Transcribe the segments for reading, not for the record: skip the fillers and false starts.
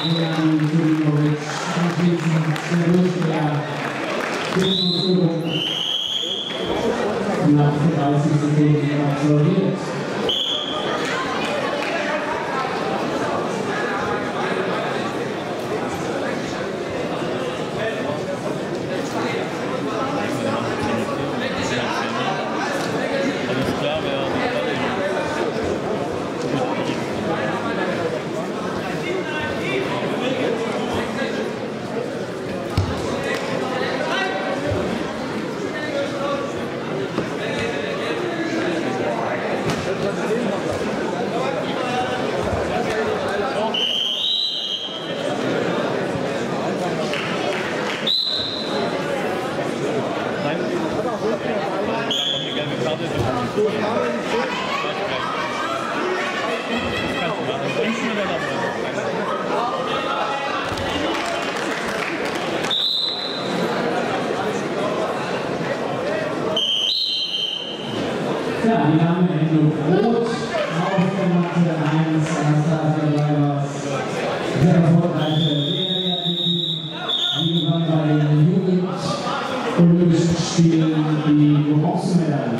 Nach 30 Sekunden absolviert. Ja, die haben Endo Rot auf der Matte 1, Anastasia Leibers, sehr erfolgreiche Serie, die gewann bei den Jugend-Olympischen Spielen die Bronzemedaille.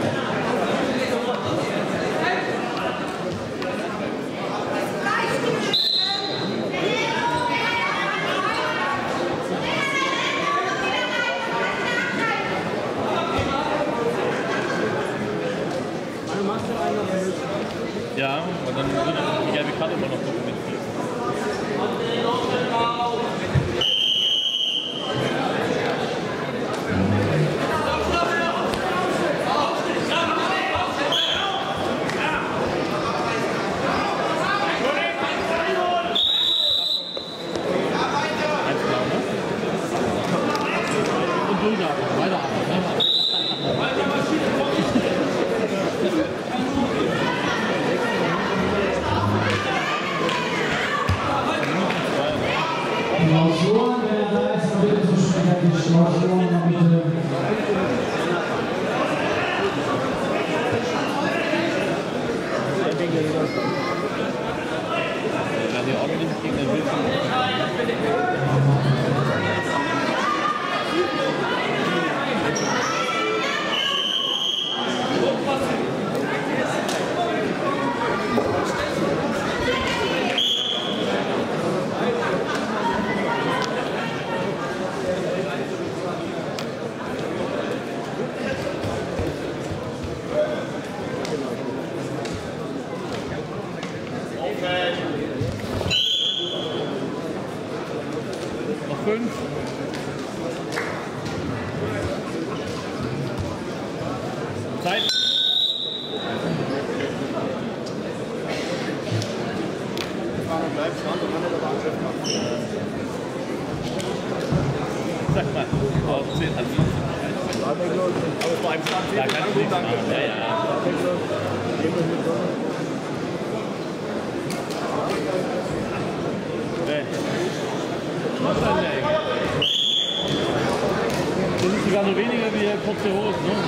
Ja, und dann würde die gelbe Karte immer noch mitspielen. Und durchatmen, weiteratmen. Klausuren, wer da ist, bitte so schnell die Klausuren noch bitte. Ja, die ordentlich gegen den Wilson. Noch 5. Zeit. Sag mal, aus 10 an 5. Aber vor einem 20. Da kann ich nichts machen. Ja, ja. Das ist sogar noch weniger wie kurze Hosen, ne?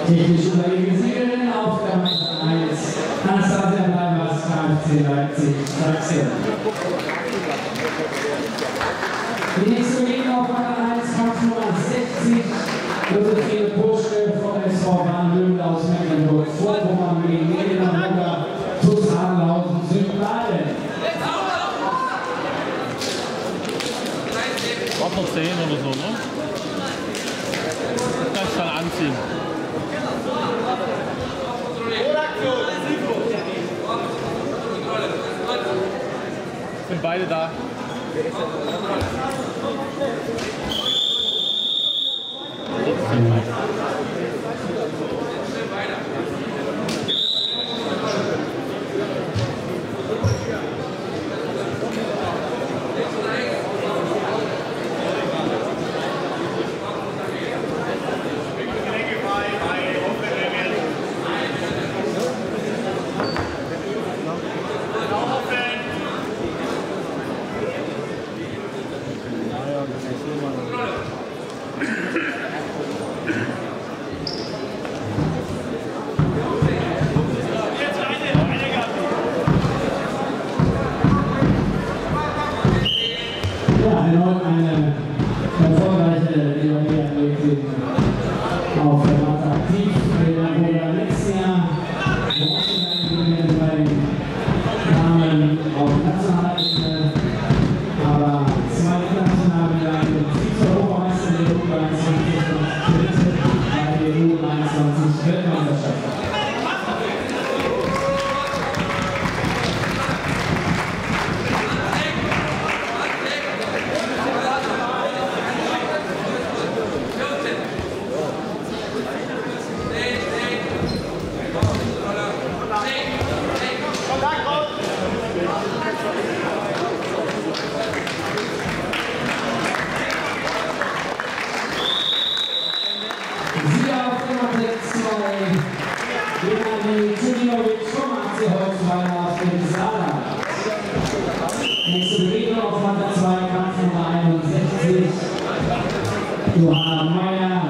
Technisch überlegene Siegerin auf der Mannschaft 1, Anastasia Bleibers, KFC Leipzig, Sachsen. Die nächste Gegner auf Mannschaft 1, Kampfnummer 60, Josephine Puschke vom SV Warnlöwen aus Mecklenburg, Vorpommern gegen Elena Mutter, TuS Hadelhausen, Südbaden. Braucht noch 10 oder so, ne? Kannst dann anziehen. Sind beide da. Erneut eine erfolgreiche Diabetes auf der Matte aktiv. Wir haben letztes Jahr bei Damen auf nationaler Ebene, aber zwei internationale Medaillen, Vize-Europameister der U23 und dritte bei der U23 Weltmeisterschaft. Nächste Begegnung auf Matte 2, Kampf Nummer 61. Johanna Meyer.